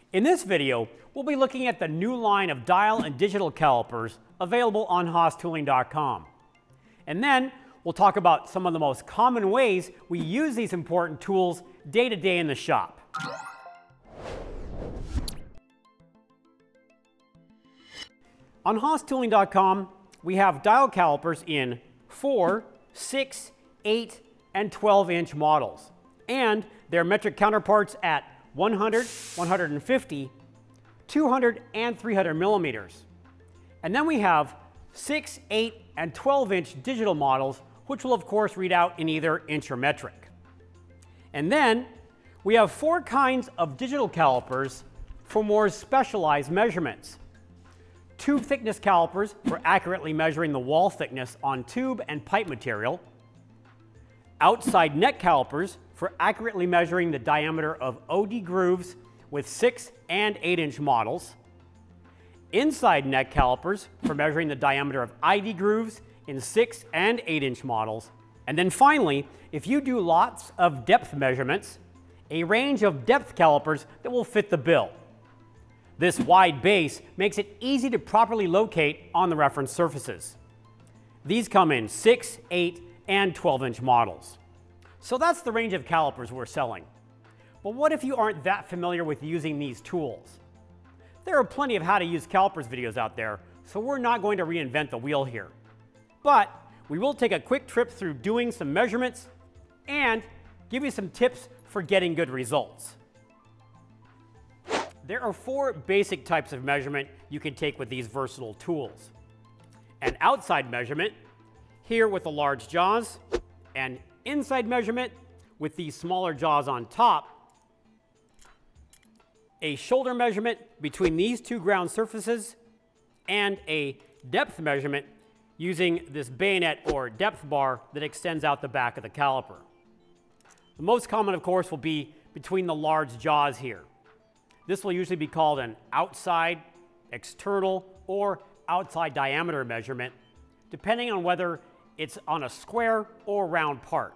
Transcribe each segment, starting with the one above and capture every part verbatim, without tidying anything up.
In this video, we'll be looking at the new line of dial and digital calipers available on Haas tooling dot com. And then we'll talk about some of the most common ways we use these important tools day to day in the shop. On Haas tooling dot com, we have dial calipers in four, six, eight, and twelve inch models, and their metric counterparts at one hundred, one fifty, two hundred, and three hundred millimeters. And then we have six, eight, and twelve inch digital models, which will of course read out in either inch or metric. And then we have four kinds of digital calipers for more specialized measurements. Tube thickness calipers for accurately measuring the wall thickness on tube and pipe material. Outside neck calipers for accurately measuring the diameter of O D grooves with six and eight inch models. Inside neck calipers for measuring the diameter of I D grooves in six and eight inch models. And then finally, if you do lots of depth measurements, a range of depth calipers that will fit the bill. This wide base makes it easy to properly locate on the reference surfaces. These come in six, eight, and twelve inch models. So that's the range of calipers we're selling. But what if you aren't that familiar with using these tools? There are plenty of how to use calipers videos out there, so we're not going to reinvent the wheel here. But we will take a quick trip through doing some measurements and give you some tips for getting good results. There are four basic types of measurement you can take with these versatile tools. An outside measurement, here with the large jaws, an inside measurement with these smaller jaws on top, a shoulder measurement between these two ground surfaces, and a depth measurement using this bayonet or depth bar that extends out the back of the caliper. The most common, of course, will be between the large jaws here. This will usually be called an outside, external, or outside diameter measurement, depending on whether it's on a square or round part.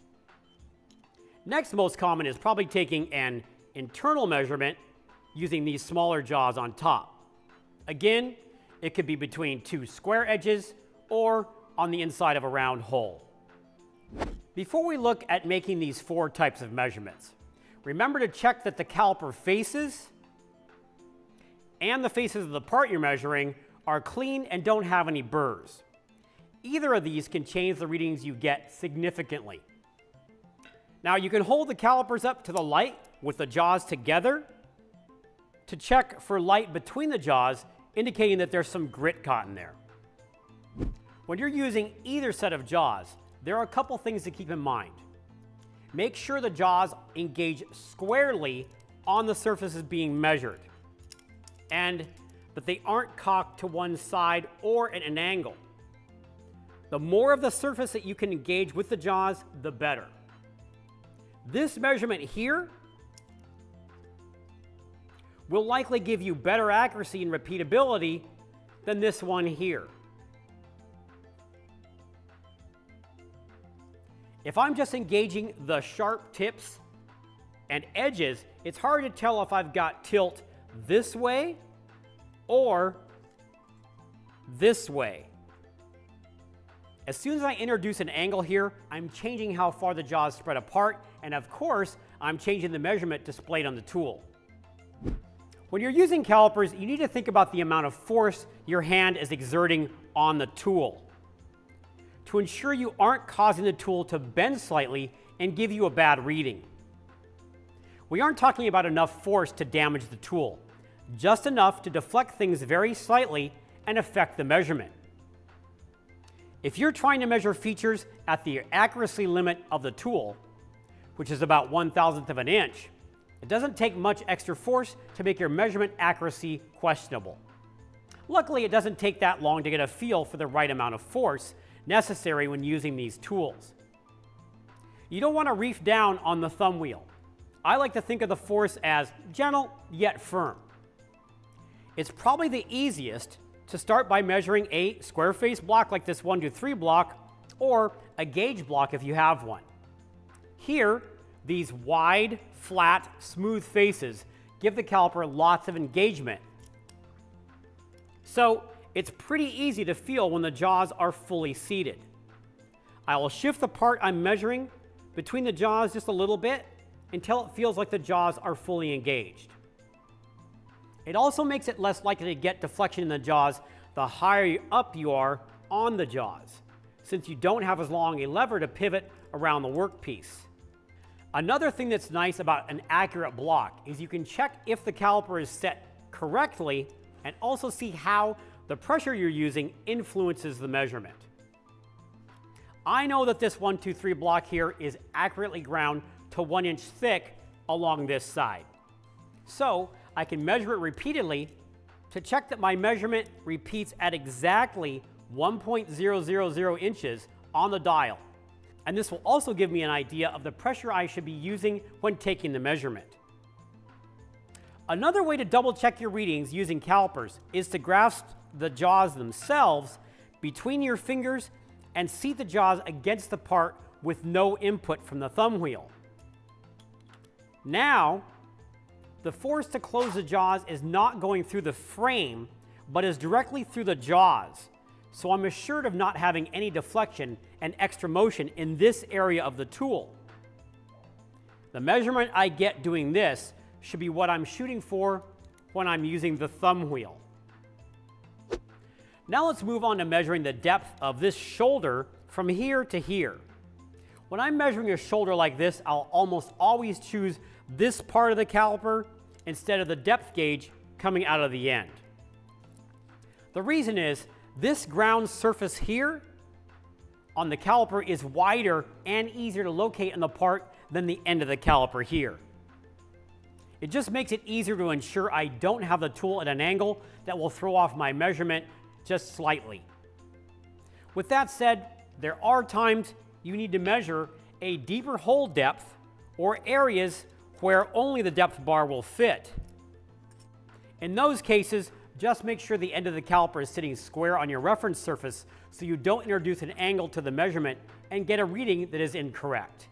Next most common is probably taking an internal measurement using these smaller jaws on top. Again, it could be between two square edges or on the inside of a round hole. Before we look at making these four types of measurements, remember to check that the caliper faces and the faces of the part you're measuring are clean and don't have any burrs. Either of these can change the readings you get significantly. Now you can hold the calipers up to the light with the jaws together to check for light between the jaws, indicating that there's some grit caught in there. When you're using either set of jaws, there are a couple things to keep in mind. Make sure the jaws engage squarely on the surfaces being measured, and that they aren't cocked to one side or at an angle. The more of the surface that you can engage with the jaws, the better. This measurement here will likely give you better accuracy and repeatability than this one here. If I'm just engaging the sharp tips and edges, it's hard to tell if I've got tilt this way or this way. As soon as I introduce an angle here, I'm changing how far the jaws spread apart, and of course, I'm changing the measurement displayed on the tool. When you're using calipers, you need to think about the amount of force your hand is exerting on the tool to ensure you aren't causing the tool to bend slightly and give you a bad reading. We aren't talking about enough force to damage the tool, just enough to deflect things very slightly and affect the measurement. If you're trying to measure features at the accuracy limit of the tool, which is about one thousandth of an inch, it doesn't take much extra force to make your measurement accuracy questionable. Luckily, it doesn't take that long to get a feel for the right amount of force necessary when using these tools. You don't want to reef down on the thumb wheel. I like to think of the force as gentle yet firm. It's probably the easiest to start by measuring a square face block like this one to three block, or a gauge block if you have one. Here, these wide, flat, smooth faces give the caliper lots of engagement. So it's pretty easy to feel when the jaws are fully seated. I will shift the part I'm measuring between the jaws just a little bit until it feels like the jaws are fully engaged. It also makes it less likely to get deflection in the jaws the higher up you are on the jaws, since you don't have as long a lever to pivot around the workpiece. Another thing that's nice about an accurate block is you can check if the caliper is set correctly and also see how the pressure you're using influences the measurement. I know that this one two three block here is accurately ground to one inch thick along this side. So I can measure it repeatedly to check that my measurement repeats at exactly one point zero zero zero inches on the dial. And this will also give me an idea of the pressure I should be using when taking the measurement. Another way to double check your readings using calipers is to grasp the jaws themselves between your fingers and seat the jaws against the part with no input from the thumb wheel. Now, the force to close the jaws is not going through the frame, but is directly through the jaws. So I'm assured of not having any deflection and extra motion in this area of the tool. The measurement I get doing this should be what I'm shooting for when I'm using the thumb wheel. Now let's move on to measuring the depth of this shoulder from here to here. When I'm measuring a shoulder like this, I'll almost always choose this part of the caliper instead of the depth gauge coming out of the end. The reason is this ground surface here on the caliper is wider and easier to locate on the part than the end of the caliper here. It just makes it easier to ensure I don't have the tool at an angle that will throw off my measurement just slightly. With that said, there are times you need to measure a deeper hole depth or areas where only the depth bar will fit. In those cases, just make sure the end of the caliper is sitting square on your reference surface so you don't introduce an angle to the measurement and get a reading that is incorrect.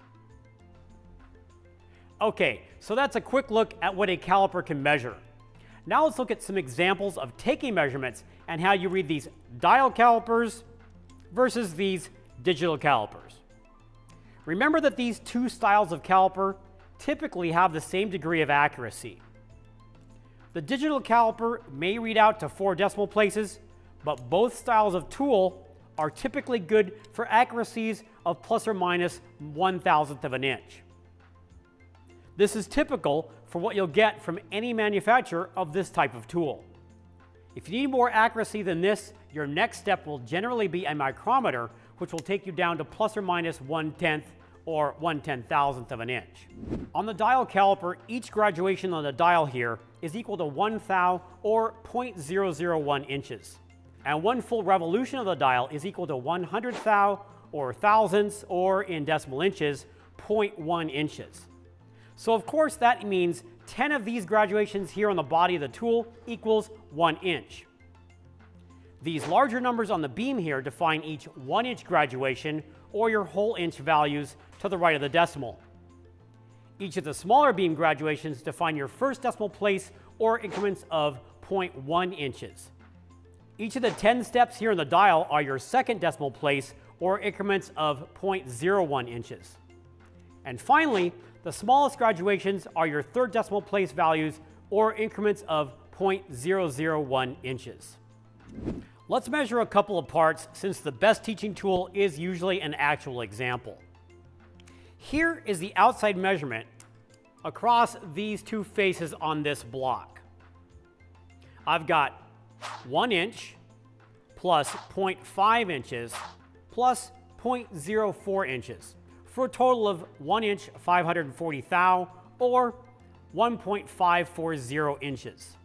Okay, so that's a quick look at what a caliper can measure. Now let's look at some examples of taking measurements and how you read these dial calipers versus these digital calipers. Remember that these two styles of caliper typically have the same degree of accuracy. The digital caliper may read out to four decimal places, but both styles of tool are typically good for accuracies of plus or minus one thousandth of an inch. This is typical for what you'll get from any manufacturer of this type of tool. If you need more accuracy than this, your next step will generally be a micrometer, which will take you down to plus or minus one tenth or one ten thousandth of an inch. On the dial caliper, each graduation on the dial here is equal to one thou or zero point zero zero one inches. And one full revolution of the dial is equal to one hundred thou or thousandths, or in decimal inches, zero point one inches. So of course that means ten of these graduations here on the body of the tool equals one inch. These larger numbers on the beam here define each one inch graduation, or your whole inch values to the right of the decimal. Each of the smaller beam graduations define your first decimal place or increments of zero point one inches. Each of the ten steps here in the dial are your second decimal place or increments of zero point zero one inches. And finally, the smallest graduations are your third decimal place values or increments of zero point zero zero one inches. Let's measure a couple of parts, since the best teaching tool is usually an actual example. Here is the outside measurement across these two faces on this block. I've got one inch plus zero point five inches plus zero point zero four inches for a total of one inch five hundred forty thou or one point five four zero inches.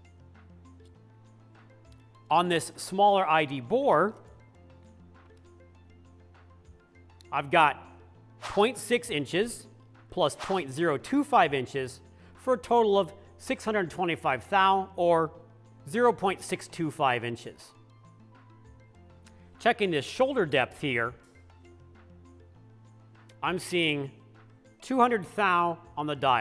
On this smaller I D bore, I've got zero point six inches plus zero point zero two five inches for a total of six hundred twenty-five thou or zero point six two five inches. Checking this shoulder depth here, I'm seeing two hundred thou on the dial,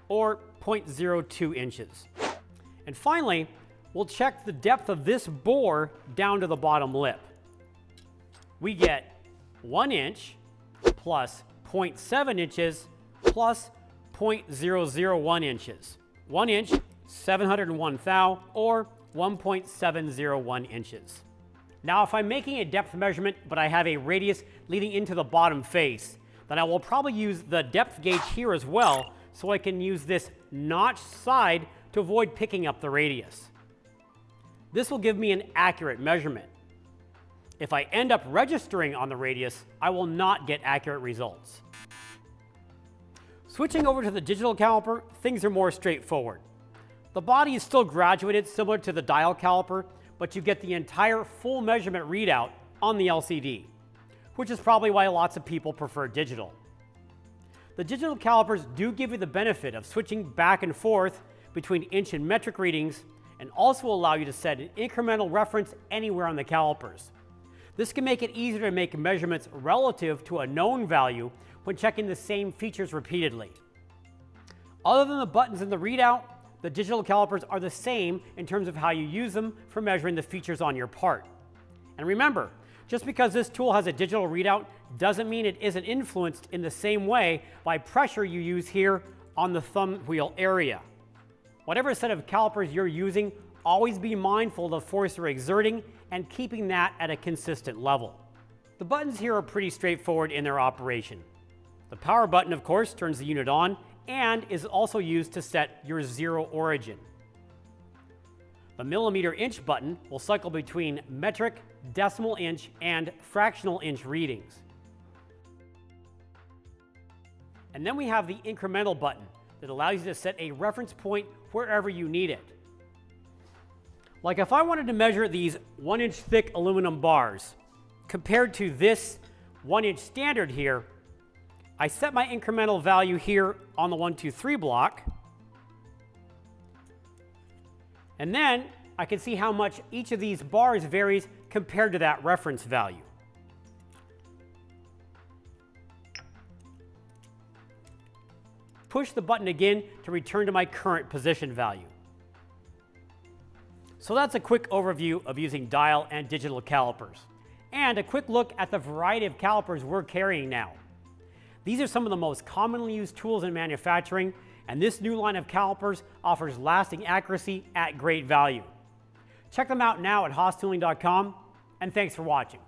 or zero point zero two inches. And finally, we'll check the depth of this bore down to the bottom lip. We get one inch plus zero point seven inches plus zero point zero zero one inches. one inch, seven hundred one thou, or one point seven zero one inches. Now, if I'm making a depth measurement, but I have a radius leading into the bottom face, then I will probably use the depth gauge here as well, so I can use this notched side to avoid picking up the radius. This will give me an accurate measurement. If I end up registering on the radius, I will not get accurate results. Switching over to the digital caliper, things are more straightforward. The body is still graduated similar to the dial caliper, but you get the entire full measurement readout on the L C D, which is probably why lots of people prefer digital. The digital calipers do give you the benefit of switching back and forth between inch and metric readings, and also allow you to set an incremental reference anywhere on the calipers. This can make it easier to make measurements relative to a known value when checking the same features repeatedly. Other than the buttons in the readout, the digital calipers are the same in terms of how you use them for measuring the features on your part. And remember, just because this tool has a digital readout doesn't mean it isn't influenced in the same way by pressure you use here on the thumb wheel area. Whatever set of calipers you're using, always be mindful of the force you're exerting and keeping that at a consistent level. The buttons here are pretty straightforward in their operation. The power button, of course, turns the unit on and is also used to set your zero origin. The millimeter inch button will cycle between metric, decimal inch, and fractional inch readings. And then we have the incremental button that allows you to set a reference point wherever you need it. Like if I wanted to measure these one inch thick aluminum bars compared to this one inch standard here, I set my incremental value here on the one two three block, and then I can see how much each of these bars varies compared to that reference value. Push the button again to return to my current position value. So that's a quick overview of using dial and digital calipers, and a quick look at the variety of calipers we're carrying now. These are some of the most commonly used tools in manufacturing, and this new line of calipers offers lasting accuracy at great value. Check them out now at haas tooling dot com, and thanks for watching.